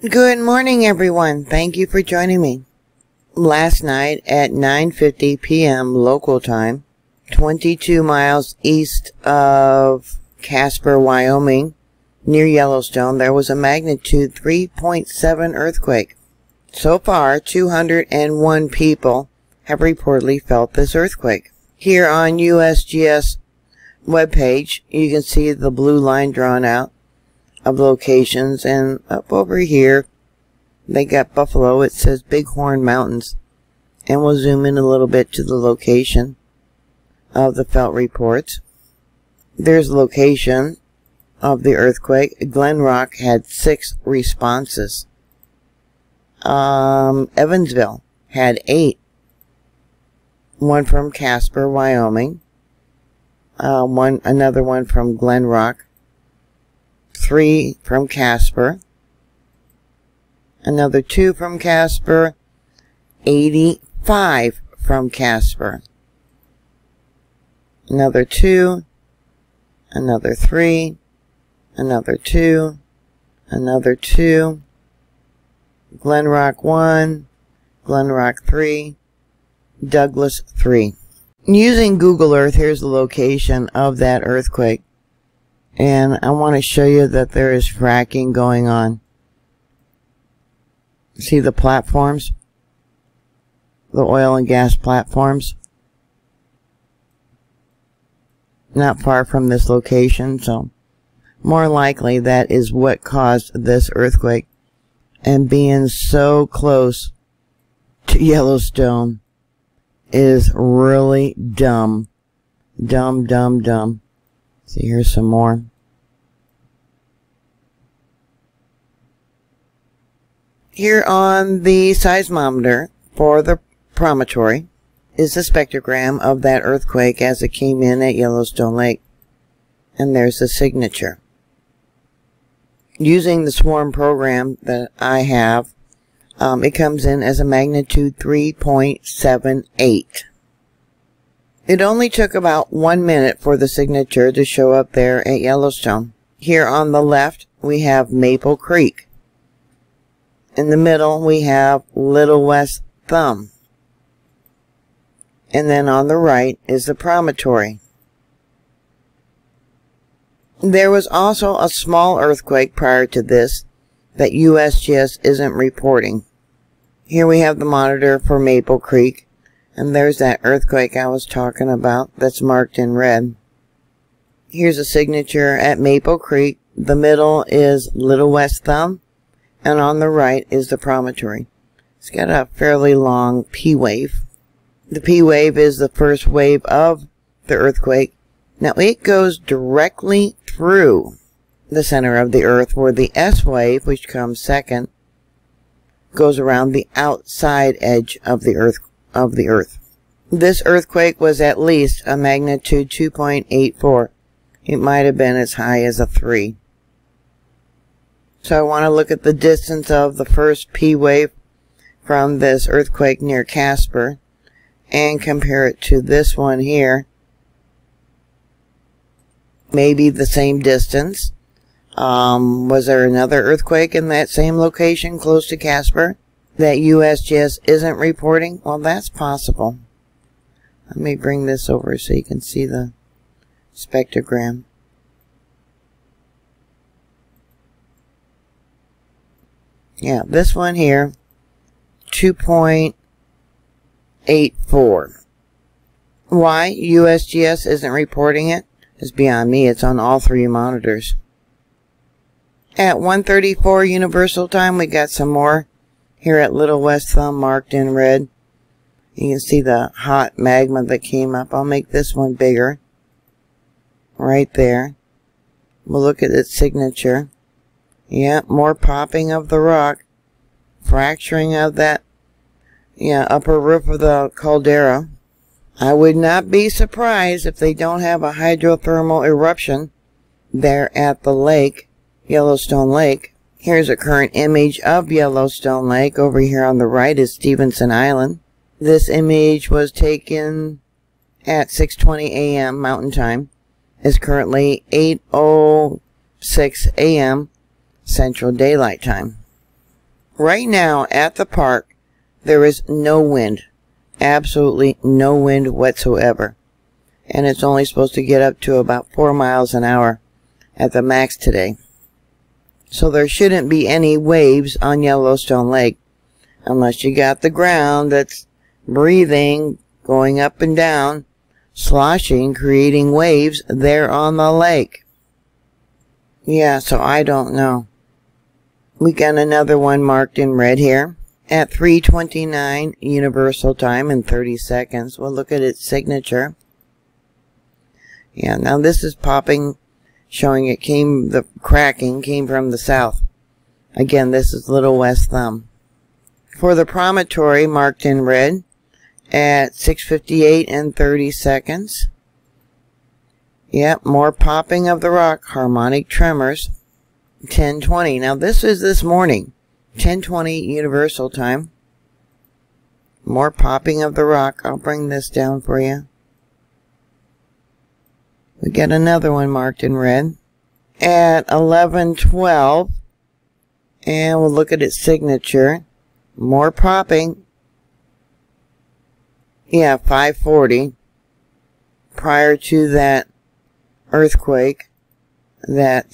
Good morning, everyone. Thank you for joining me. Last night at 9:50 p.m. local time, 22 miles east of Casper, Wyoming, near Yellowstone, there was a magnitude 3.7 earthquake. So far, 201 people have reportedly felt this earthquake. Here on USGS webpage, you can see the blue line drawn out of locations, and up over here they got Buffalo. It says Bighorn Mountains, and we'll zoom in a little bit to the location of the felt reports. There's the location of the earthquake. Glen Rock had 6 responses. Evansville had 8. One from Casper, Wyoming. Another one from Glen Rock. 3 from Casper. Another 2 from Casper. 85 from Casper. Another 2. Another 3. Another 2. Another 2. Glen Rock 1. Glen Rock 3. Douglas 3. Using Google Earth, here's the location of that earthquake. And I want to show you that there is fracking going on. See the platforms? The oil and gas platforms? Not far from this location, so more likely that is what caused this earthquake. And being so close to Yellowstone is really dumb. Dumb. See, here's some more. Here on the seismometer for the promontory is the spectrogram of that earthquake as it came in at Yellowstone Lake. And there's the signature. Using the swarm program that I have, it comes in as a magnitude 3.78. It only took about 1 minute for the signature to show up there at Yellowstone. Here on the left, we have Maple Creek. In the middle, we have Little West Thumb. And then on the right is the promontory. There was also a small earthquake prior to this that USGS isn't reporting. Here we have the monitor for Maple Creek. And there's that earthquake I was talking about that's marked in red. Here's a signature at Maple Creek. The middle is Little West Thumb. And on the right is the promontory. It's got a fairly long P wave. The P wave is the first wave of the earthquake. Now it goes directly through the center of the earth, where the S wave, which comes second, goes around the outside edge of the earth. This earthquake was at least a magnitude 2.84. It might have been as high as a 3. So I want to look at the distance of the first P wave from this earthquake near Casper and compare it to this one here. Maybe the same distance. Was there another earthquake in that same location close to Casper that USGS isn't reporting? Well, that's possible. Let me bring this over so you can see the spectrogram. Yeah, this one here, 2.84. Why USGS isn't reporting it is beyond me. It's on all 3 monitors. At 1:34 Universal Time, we got some more. Here at Little West Thumb, marked in red. You can see the hot magma that came up. I'll make this one bigger. Right there. We'll look at its signature. Yeah, more popping of the rock. Fracturing of that, upper roof of the caldera. I would not be surprised if they don't have a hydrothermal eruption there at the lake, Yellowstone Lake. Here's a current image of Yellowstone Lake. Over here on the right is Stevenson Island. This image was taken at 6:20 a.m. Mountain Time. It's currently 8:06 a.m. Central Daylight Time. Right now at the park, there is no wind. Absolutely no wind whatsoever. And it's only supposed to get up to about 4 miles an hour at the max today. So there shouldn't be any waves on Yellowstone Lake unless you got the ground that's breathing, going up and down, sloshing, creating waves there on the lake. Yeah, so I don't know. We got another one marked in red here at 3:29 Universal Time in 30 seconds. We'll look at its signature. Yeah, now this is popping, showing the cracking came from the south. Again, this is Little West Thumb. For the promontory marked in red at 6:58 and 30 seconds. Yep, more popping of the rock, harmonic tremors. 10:20. Now this is this morning, 10:20 Universal Time. More popping of the rock. I'll bring this down for you. We get another one marked in red at 11:12, and we'll look at its signature. More popping. Yeah, 5:40. Prior to that earthquake, that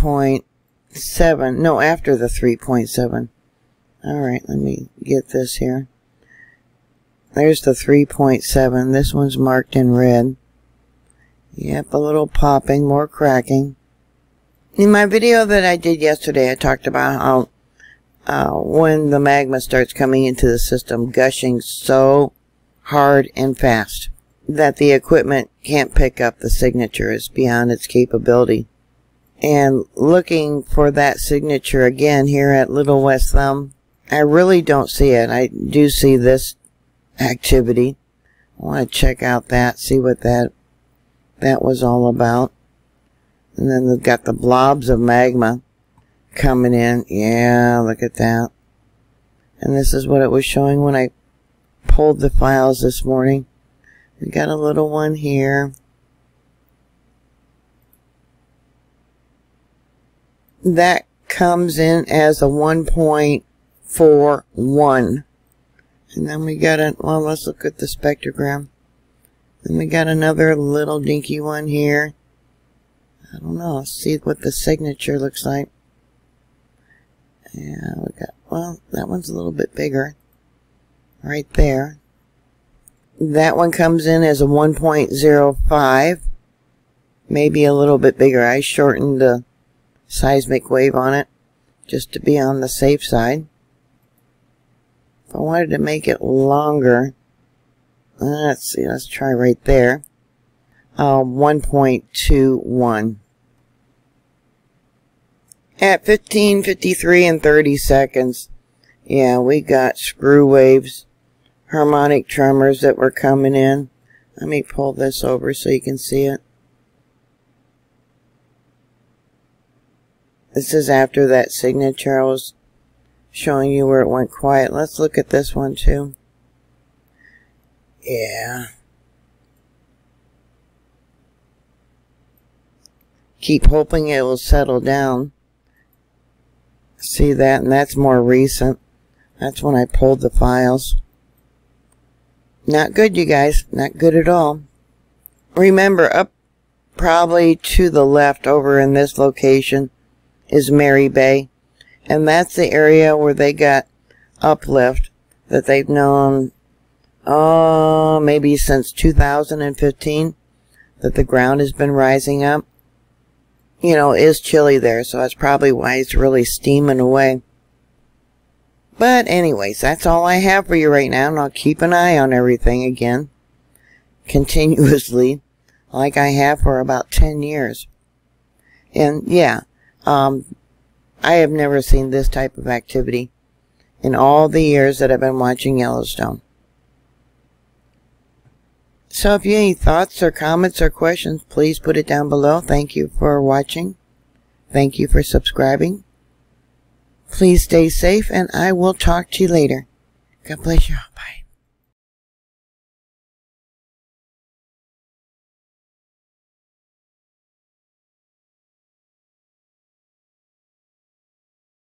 3.7. No, after the 3.7. Alright, let me get this here. There's the 3.7. This one's marked in red. Yep, a little popping, more cracking. In my video that I did yesterday, I talked about how when the magma starts coming into the system, gushing so hard and fast that the equipment can't pick up the signature. It's beyond its capability. And looking for that signature again here at Little West Thumb, I really don't see it. I do see this activity. I want to check out that, see what that was all about. And then they've got the blobs of magma coming in. Yeah, look at that. And this is what it was showing when I pulled the files this morning. We got a little one here. That comes in as a 1.41. And then we got well, let's look at the spectrogram. Then we got another little dinky one here. I don't know. Let's see what the signature looks like. Yeah, we got, well, that one's a little bit bigger. Right there. That one comes in as a 1.05. Maybe a little bit bigger. I shortened the seismic wave on it just to be on the safe side. If I wanted to make it longer, let's see, let's try right there. 1.21. At 15:53 and 30 seconds, yeah, we got screw waves, harmonic tremors that were coming in. Let me pull this over so you can see it. This is after that signature. I was showing you where it went quiet. Let's look at this one too. Yeah. Keep hoping it will settle down. See that? And that's more recent. That's when I pulled the files. Not good, you guys. Not good at all. Remember, up probably to the left over in this location is Mary Bay. And that's the area where they got uplift that they've known, maybe since 2015, that the ground has been rising up. You know, it is chilly there, so that's probably why it's really steaming away. But anyways, that's all I have for you right now, and I'll keep an eye on everything again, continuously, like I have for about 10 years. And yeah, I have never seen this type of activity in all the years that I've been watching Yellowstone. So if you have any thoughts or comments or questions, please put it down below. Thank you for watching. Thank you for subscribing. Please stay safe, and I will talk to you later. God bless you all. Bye.